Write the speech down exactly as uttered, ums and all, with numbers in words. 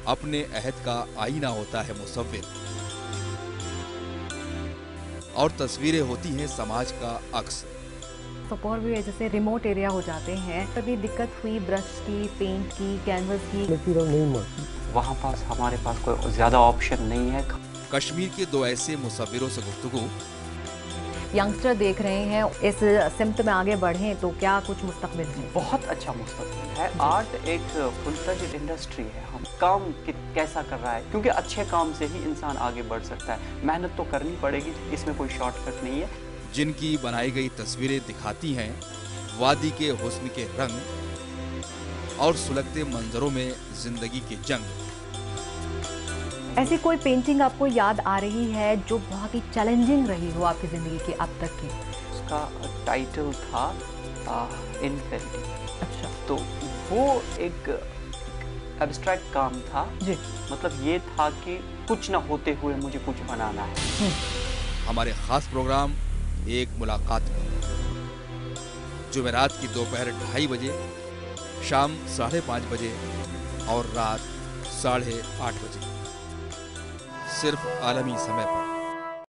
अपने अहद का आईना होता है मुसव्विर, और तस्वीरें होती हैं समाज का अक्स। सोपोर भी जैसे रिमोट एरिया हो जाते हैं, कभी दिक्कत हुई ब्रश की, पेंट की, कैनवस की, वहाँ पास हमारे पास कोई ज़्यादा ऑप्शन नहीं है। कश्मीर के दो ऐसे मुसव्विरों से गुफ्तगू। यंगस्टर देख रहे हैं इस सिमत में आगे बढ़ें तो क्या कुछ मुस्तकबिल है? बहुत अच्छा मुस्तकबिल है। आर्ट एक फुल फ्लेज्ड इंडस्ट्री है। हम काम कैसा कर रहा है, क्योंकि अच्छे काम से ही इंसान आगे बढ़ सकता है। मेहनत तो करनी पड़ेगी, इसमें कोई शॉर्टकट नहीं है। जिनकी बनाई गई तस्वीरें दिखाती हैं वादी के हुस्न के रंग और सुलगते मंजरों में जिंदगी की जंग। ऐसी कोई पेंटिंग आपको याद आ रही है जो बहुत ही चैलेंजिंग रही हो आपकी जिंदगी की अब तक की? उसका टाइटल था इनफिनिटी। अच्छा। तो वो एक एब्स्ट्रैक्ट काम था जी। मतलब ये था कि कुछ ना होते हुए मुझे कुछ बनाना है। हमारे खास प्रोग्राम एक मुलाकात में जुमेरात की दोपहर ढाई बजे, शाम साढ़े पाँच बजे और रात साढ़े आठ बजे, सिर्फ आलमी समय पर।